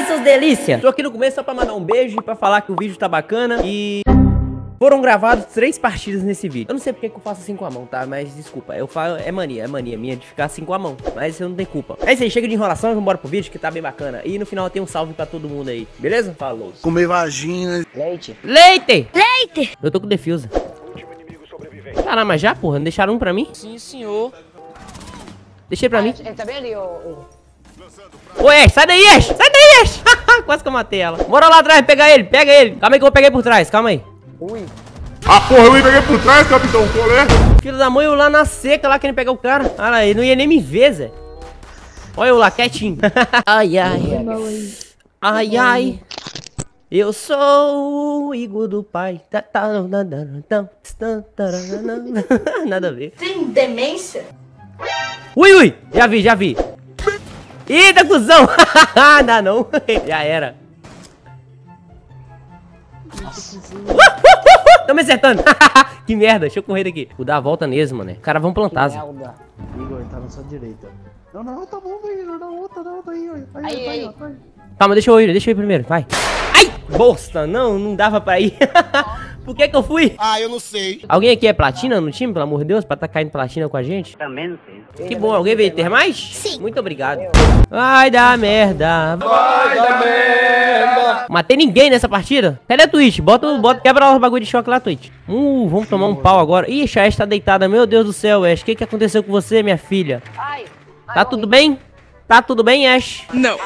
seus delícias? Tô aqui no começo só pra mandar um beijo e pra falar que o vídeo tá bacana e... foram gravados 3 partidas nesse vídeo. Eu não sei porque que eu faço assim com a mão, tá? Mas desculpa, eu falo, é mania minha de ficar assim com a mão. Mas eu não tenho culpa. É isso aí, chega de enrolação e vambora pro vídeo que tá bem bacana. E no final tem um salve pra todo mundo aí, beleza? Falou. Comer vagina. Leite. Leite! Leite! Eu tô com defuse. Caramba, mas já, porra? Não deixaram um pra mim? Sim, senhor. Deixei pra mim. Ele tá bem ali, ô. Ô, Ash, sai daí, Ash! Sai daí, Ash! Quase que eu matei ela. Bora lá atrás, pega ele, pega ele. Calma aí que eu vou pegar ele por trás, calma aí. Ui. Ah, porra, eu ia pegar por trás, capitão, qual é? Filho da mãe, eu lá na seca, lá querendo pegar o cara. Olha lá, ele não ia nem me ver, Zé. Olha eu lá, quietinho. Ai, ai. Ai, ai. Eu sou o Igor do pai. Nada a ver. Tem demência? Ui, ui. Já vi, já vi. Eita, cuzão. Dá não. Já era. Tô me acertando. Que merda, deixa eu correr daqui. Vou dar a volta mesmo, mano. Os caras vão plantar. Igor, tá na sua direita. Não, tá bom, velho. Na outra, aí. Calma, deixa eu ir primeiro, vai. Ai, bosta, não dava pra ir. Por que que eu fui? Ah, eu não sei. Alguém aqui é platina no time, pelo amor de Deus, pra tá caindo platina com a gente? Também não sei. Que bom, alguém veio ter mais? Sim. Muito obrigado. Vai dar merda. Vai dar merda. Matei ninguém nessa partida. Cadê a Twitch? Bota, quebra o bagulho de choque lá, Twitch. Vamos tomar um pau agora. Ixi, a Ash tá deitada. Meu Deus do céu, Ash. O que aconteceu com você, minha filha? Tá tudo bem? Tá tudo bem, Ash? Não.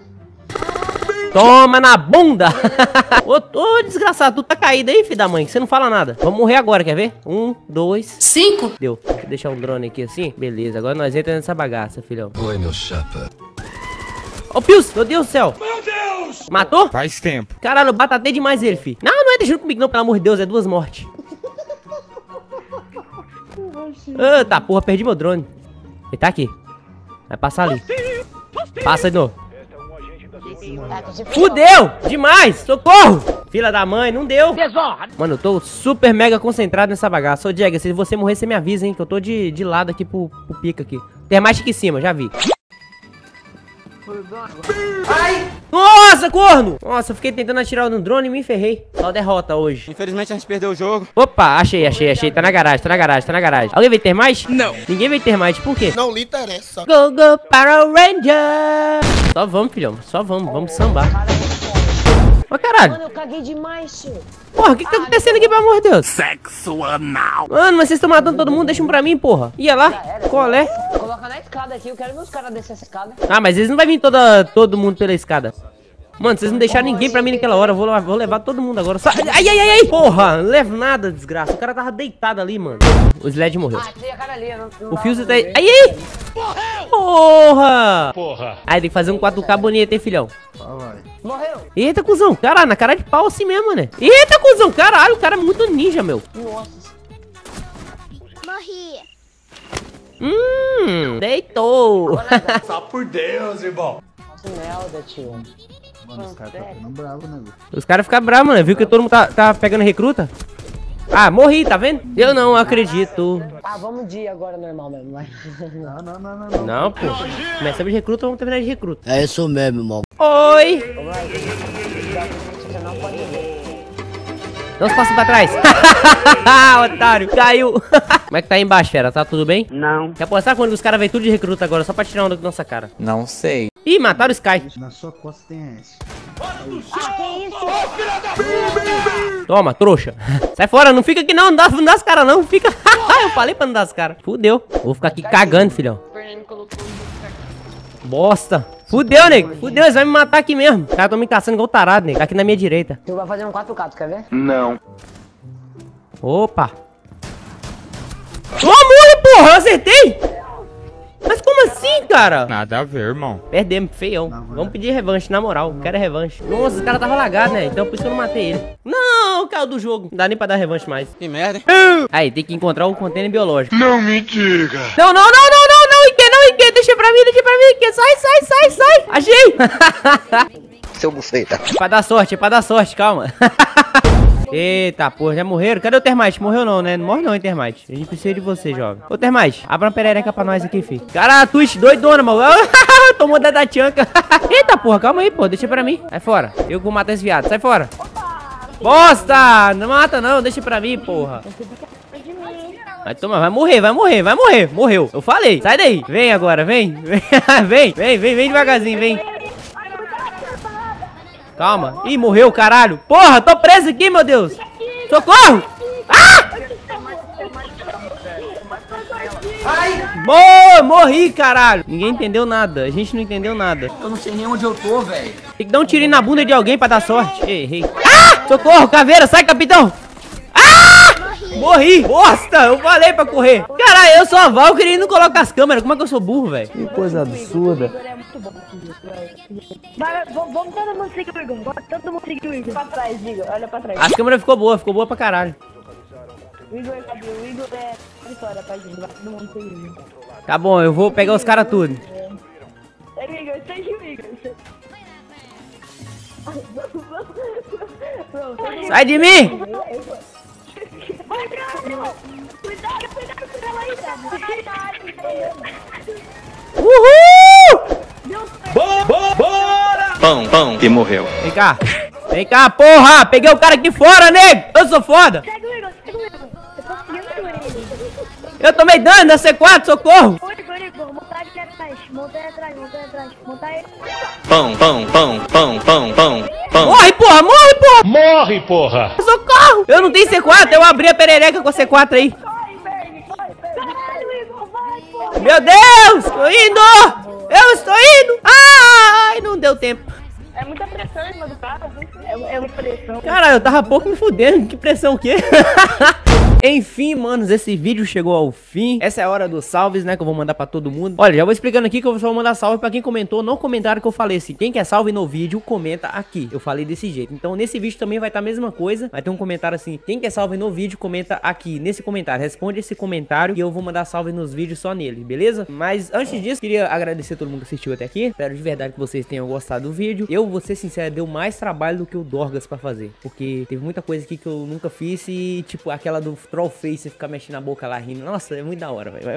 Toma na bunda! Ô, desgraçado, tu tá caído aí, filho da mãe. Você não fala nada. Vamos morrer agora, quer ver? 1, 2... 5. Deu. Deixa eu deixar um drone aqui assim. Beleza, agora nós entramos nessa bagaça, filhão. Oi, meu chapa. Ô, Pius, meu Deus do céu. Meu Deus! Matou? Faz tempo. Caralho, eu batatei demais ele, filho. Não é deixando comigo não, pelo amor de Deus. É 2 mortes. Tá, porra, perdi meu drone. Ele tá aqui. Vai passar ali. Passa de novo. Fudeu! Demais! Socorro! Filha da mãe, não deu! Mano, eu tô super mega concentrado nessa bagaça. Ô, Diego, se você morrer, você me avisa, hein? Que eu tô de lado aqui pro pica aqui. Tem mais aqui em cima, já vi. Ai! Nossa, corno! Nossa, eu fiquei tentando atirar no drone e me ferrei. Só derrota hoje. Infelizmente a gente perdeu o jogo. Opa, achei. Tá na garagem. Alguém veio ter mais? Não. Ninguém veio ter mais, por quê? Não lhe interessa. Go Power Ranger! Só vamos, filhão. Só vamos sambar. Ô, caralho. Mano, eu caguei demais, tio. Porra, o que tá acontecendo aqui, pelo amor de Deus? Sexo anal. Mano, mas vocês estão matando todo mundo, deixa um pra mim, porra. Ia lá, qual é? Coloca na escada aqui, eu quero ver os caras descer essa escada. Ah, mas eles não vai vir todo mundo pela escada. Mano, vocês não deixaram ninguém pra mim naquela hora. Eu vou levar todo mundo agora. Ai. Porra, não levo nada, desgraça. O cara tava deitado ali, mano. O Sled morreu. Tem a cara ali. O Fuse tá aí. Ai. Porra. Aí tem que fazer um 4K bonito, hein, filhão. Morreu. Eita, cuzão. Caralho, na cara de pau assim mesmo, né? Eita, cuzão. Caralho, o cara é muito ninja, meu. Nossa. Morri. Deitou. Só por Deus, irmão. Nossa, merda, tio. Mano, os caras tá ficando bravos, né, velho? Os caras ficam bravos, mano. Viu que todo mundo tá pegando recruta? Ah, morri, tá vendo? Eu não acredito. Ah, vamos de agora normal mesmo, vai. Não. Não, pô. Começamos de recruta, vamos terminar de recruta. É isso mesmo, irmão. Oi! Você não pode ver. Dá uns passos pra trás. Otário, caiu. Como é que tá aí embaixo, fera? Tá tudo bem? Não. Quer apostar quando os caras vêm tudo de recruta agora, só pra tirar onda com nossa cara? Não sei. Ih, mataram o Sky. Na sua costa tem esse. Que isso? Toma, trouxa. Sai fora, não fica aqui não dá as caras não, fica. Eu falei pra não dar as caras. Fudeu. Vou ficar aqui cagando, filhão. Bosta. Fudeu, nego. Fudeu, eles vão me matar aqui mesmo. Os caras tão me caçando igual tarado, nego. Tá aqui na minha direita. Tu vai fazer um 4K, tu quer ver? Não. Opa. Ô, morre, porra, eu acertei. Mas como assim, cara? Nada a ver, irmão. Perdemos, feião. Vamos pedir revanche, na moral. Quero revanche. Nossa, o cara tava lagado, né? Então por isso que eu não matei ele. Não, caiu do jogo. Não dá nem pra dar revanche mais. Que merda, hein? Aí, tem que encontrar o container biológico. Não me diga. Não, Ike, deixa pra mim, Ike. Sai. Achei. seu buceta. É pra dar sorte, calma. Eita, porra, já morreram? Cadê o Termite? Morreu não, né? Não morre não, hein, Termite. A gente precisa de você, jovem. Ô, Termite, abra uma perereca pra nós aqui, filho. Cara, Twitch, doidona, mano. Tomou da tchanca. Eita, porra, calma aí, pô. Deixa pra mim. Sai fora. Eu vou matar esse viado. Sai fora. Bosta! Não mata não, deixa pra mim, porra. Vai tomar, vai morrer. Morreu. Eu falei. Sai daí. Vem agora, vem. Vem devagarzinho, vem. Calma. Ih, morreu, caralho. Porra, tô preso aqui, meu Deus. Socorro! Ah! Morri, caralho. Ninguém entendeu nada. A gente não entendeu nada. Eu não sei nem onde eu tô, velho. Tem que dar um tirinho na bunda de alguém pra dar sorte. Errei. Ah! Socorro, caveira. Sai, capitão. Ah! Morri. Bosta. Eu falei pra correr. Caralho, eu sou a Valkyrie e não coloco as câmeras. Como é que eu sou burro, velho? Que coisa absurda. Vamos todo mundo seguir o Igor. Todo mundo seguir o Igor. Pra trás, Igor. Olha pra trás. As câmeras ficou boa pra caralho. O Igor é vitória pra gente. Vai todo mundo seguir o Igor. Tá bom, eu vou pegar os caras tudo. Segue o Igor, segue o Igor. Sai de mim! Uhul! Bora! Pão, e morreu. Vem cá, porra! Peguei o cara aqui fora, nego! Eu sou foda! Segue o Igor. Eu tô seguindo ele. Eu tomei dano na C4, socorro! Igor, montar aqui atrás. Monta aí atrás. Monta aí. Pão. Morre, porra! Morre, porra! Socorro! Eu não tenho C4, eu abri a perereca com a C4 aí. Caralho, Igor, vai, porra. Meu Deus! Tô indo! Eu estou indo! Ai, não deu tempo. É muita pressão em cima do cara. É muita pressão. Caralho, eu tava pouco me fudendo. Que pressão o quê? Enfim, manos, esse vídeo chegou ao fim. Essa é a hora dos salves, né, que eu vou mandar pra todo mundo. Olha, já vou explicando aqui que eu só vou mandar salve pra quem comentou no comentário que eu falei assim. Quem quer salve no vídeo, comenta aqui. Eu falei desse jeito. Então, nesse vídeo também vai estar a mesma coisa. Vai ter um comentário assim. Quem quer salve no vídeo, comenta aqui, nesse comentário. Responde esse comentário e eu vou mandar salve nos vídeos só nele, beleza? Mas antes disso, queria agradecer a todo mundo que assistiu até aqui. Espero de verdade que vocês tenham gostado do vídeo. Eu, vou ser sincero, deu mais trabalho do que o Dorgas pra fazer. Porque teve muita coisa aqui que eu nunca fiz e, tipo, aquela do Trollface ficar mexendo a boca lá rindo. Nossa, é muito da hora, velho.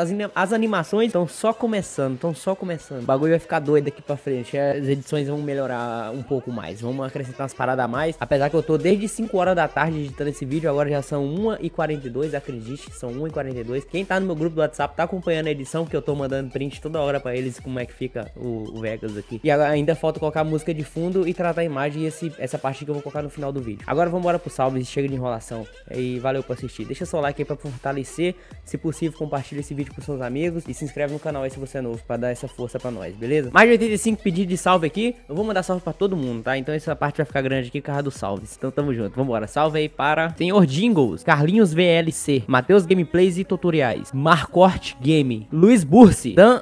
As animações estão só começando, O bagulho vai ficar doido daqui pra frente. As edições vão melhorar um pouco mais. Vamos acrescentar umas paradas a mais. Apesar que eu tô desde 5 horas da tarde editando esse vídeo, agora já são 1h42, acredite, são 1h42. Quem tá no meu grupo do WhatsApp tá acompanhando a edição, que eu tô mandando print toda hora pra eles, como é que fica o Vegas aqui. E ainda falta colocar a música de fundo e tratar a imagem e essa parte que eu vou colocar no final do vídeo. Agora vamos embora pro salve, chega de enrolação. E valeu por assistir. Deixa seu like aí pra fortalecer. Se possível, compartilha esse vídeo com seus amigos e se inscreve no canal aí se você é novo, pra dar essa força pra nós, beleza? Mais de 85 pedidos de salve aqui. Eu vou mandar salve pra todo mundo, tá? Então essa parte vai ficar grande aqui por causa dos salves. Então tamo junto, vambora. Salve aí para Senhor Jingles, Carlinhos VLC, Matheus Gameplays e Tutoriais, Marcort Game, Luiz Bursi, Dan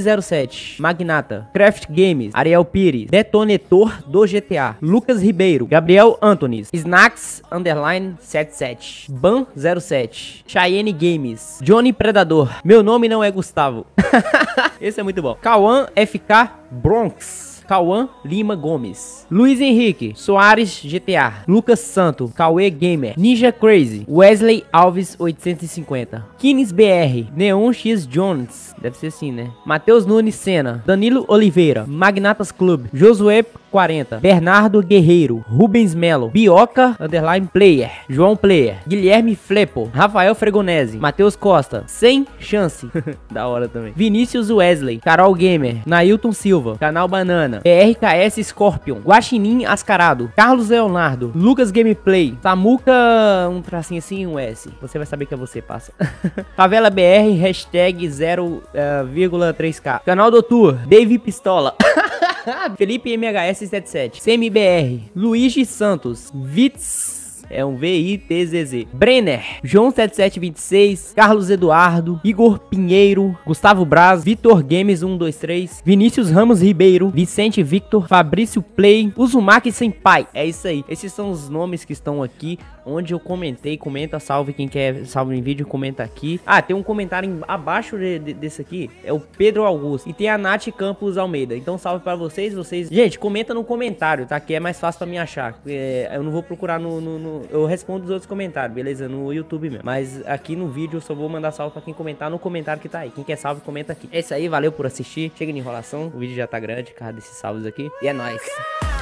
1107, Magnata, Craft Games, Ariel Pires, Detonetor do GTA, Lucas Ribeiro, Gabriel Antonis, Snacks _ 77, Ban 07, Cheyenne Games, Johnny Predador, meu nome não é Gustavo. Esse é muito bom. Cauã FK Bronx, Cauã Lima Gomes, Luiz Henrique Soares GTA, Lucas Santo, Cauê Gamer, Ninja Crazy, Wesley Alves 850, Kines BR, Neon X Jones, deve ser assim, né? Matheus Nunes Sena, Danilo Oliveira, Magnatas Club, Josué 40, Bernardo Guerreiro, Rubens Melo, Bioca _ Player, João Player, Guilherme Flepo, Rafael Fregonese, Matheus Costa, Sem Chance, da hora também, Vinícius Wesley, Carol Gamer, Nailton Silva, Canal Banana, BRKS Scorpion, Guaxinim Ascarado, Carlos Leonardo, Lucas Gameplay, Samuca, um tracinho assim, um S, você vai saber que é você, passa. Favela BR, hashtag 0,3k, Canal do Tour, Dave Pistola. Felipe MHS77, CMBR, Luigi Santos, Vitz, é um VITZZ, Brenner, João 7726, Carlos Eduardo, Igor Pinheiro, Gustavo Braz, Vitor Games 123, Vinícius Ramos Ribeiro, Vicente Victor, Fabrício Play, Uzumaki Senpai. É isso aí, esses são os nomes que estão aqui onde eu comentei. Comenta, salve quem quer salve em vídeo, comenta aqui. Ah, tem um comentário abaixo desse aqui, é o Pedro Augusto. E tem a Nath Campos Almeida. Então salve pra vocês. Gente, comenta no comentário, tá? Que é mais fácil pra me achar. Eu não vou procurar eu respondo os outros comentários, beleza? No YouTube mesmo. Mas aqui no vídeo eu só vou mandar salve pra quem comentar no comentário que tá aí. Quem quer salve, comenta aqui. É isso aí, valeu por assistir. Chega de enrolação, o vídeo já tá grande, cara, desses salvos aqui. E é nóis.